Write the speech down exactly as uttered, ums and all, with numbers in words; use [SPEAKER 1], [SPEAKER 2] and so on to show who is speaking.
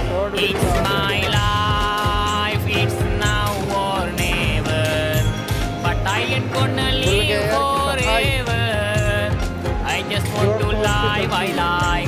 [SPEAKER 1] It's my life, it's now or never. But I ain't gonna live forever. I just want to live, I live.